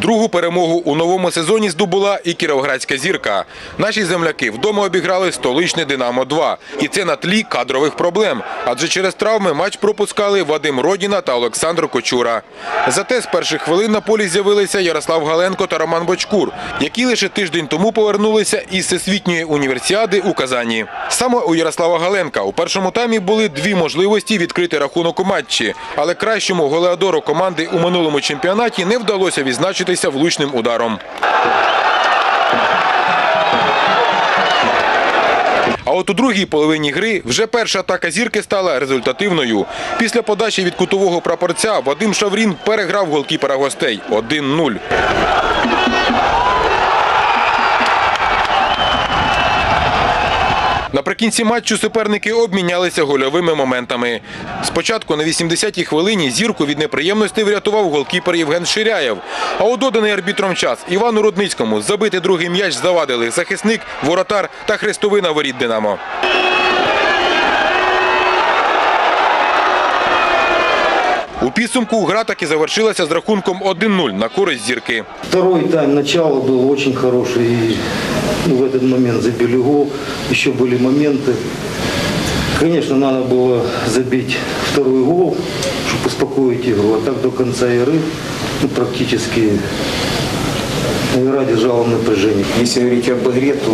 Другу перемогу у новому сезоні здобула і кіровоградська «Зірка». Наші земляки вдома обіграли столичне «Динамо-2». І це на тлі кадрових проблем. Адже через травми матч пропускали Вадим Родіна та Олександр Кочура. Зате з перших хвилин на полі з'явилися Ярослав Галенко та Роман Бочкур, які лише тиждень тому повернулися із Всесвітньої універсіади у Казані. Саме у Ярослава Галенка у першому таймі були дві можливості відкрити рахунок у матчі. Але кращому голеадору команди у минулому чемпіонаті не вдалося відзначитися влучним ударом. А от у другій половині гри вже перша атака «Зірки» стала результативною. Після подачі від кутового прапорця Вадим Шаврін переграв голкіпера гостей 1-0. Наприкінці матчу суперники обмінялися гольовими моментами. Спочатку на 80-й хвилині «Зірку» від неприємностей врятував голкіпер Євген Ширяєв. А у доданий арбітром час Івану Рудницькому забити другий м'яч завадили захисник, воротар та хрестовина воріт «Динамо». У підсумку гра таки завершилася з рахунком 1-0 на користь «Зірки». Второй тайм, начало было очень хорошее. И в этот момент забили гол. Еще были моменты. Конечно, надо было забить второй гол, чтобы успокоить игру. А так до конца игры практически игра держала в напряжении. Если говорить об игре, то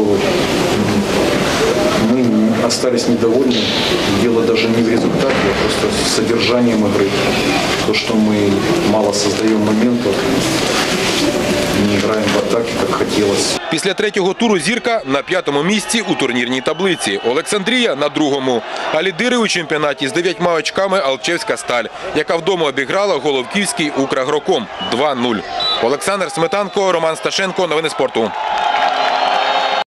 мы остались недовольны. Дело даже не в результате, а просто с содержанием игры. То, что мы мало создаем моментов, не граємо в атаки, як хотілося. Після третього туру «Зірка» на 5-му місці у турнірній таблиці. Олександрія на 2-му. А лідири у чемпіонаті з 9 очками Алчевська «Сталь», яка вдома обіграла Головківський «Украгроком» 2-0. Олександр Сметанко, Роман Сташенко. Новини спорту.